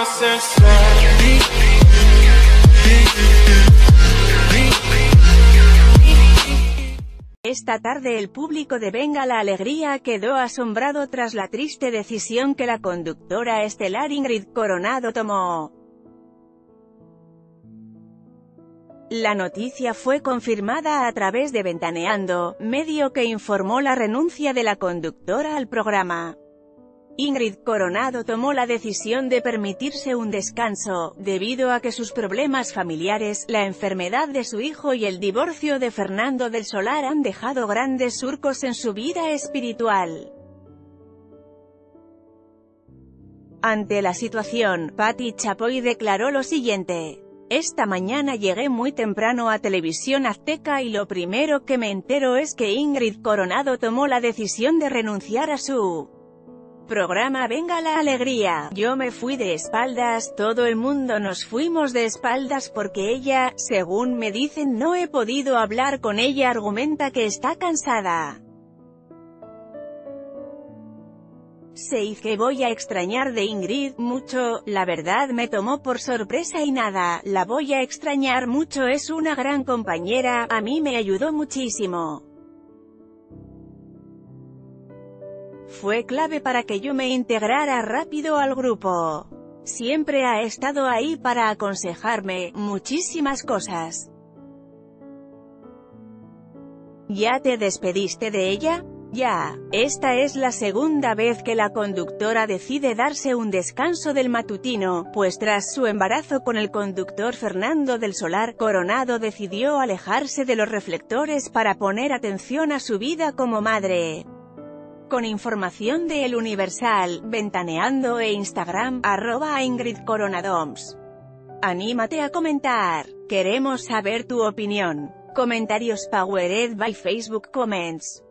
Esta tarde el público de Venga la Alegría quedó asombrado tras la triste decisión que la conductora estelar Ingrid Coronado tomó. La noticia fue confirmada a través de Ventaneando, medio que informó la renuncia de la conductora al programa. Ingrid Coronado tomó la decisión de permitirse un descanso, debido a que sus problemas familiares, la enfermedad de su hijo y el divorcio de Fernando del Solar han dejado grandes surcos en su vida espiritual. Ante la situación, Patti Chapoy declaró lo siguiente: "Esta mañana llegué muy temprano a Televisión Azteca y lo primero que me entero es que Ingrid Coronado tomó la decisión de renunciar a su programa Venga la Alegría. Yo me fui de espaldas, todo el mundo nos fuimos de espaldas porque ella, según me dicen, no he podido hablar con ella, argumenta que está cansada. Sé que voy a extrañar de Ingrid mucho, la verdad me tomó por sorpresa y nada, la voy a extrañar mucho, es una gran compañera, a mí me ayudó muchísimo. Fue clave para que yo me integrara rápido al grupo. Siempre ha estado ahí para aconsejarme, muchísimas cosas". ¿Ya te despediste de ella? Ya. Esta es la segunda vez que la conductora decide darse un descanso del matutino, pues tras su embarazo con el conductor Fernando del Solar, Coronado decidió alejarse de los reflectores para poner atención a su vida como madre. Con información de El Universal, Ventaneando e Instagram, @IngridCoronadoms. Anímate a comentar. Queremos saber tu opinión. Comentarios powered by Facebook Comments.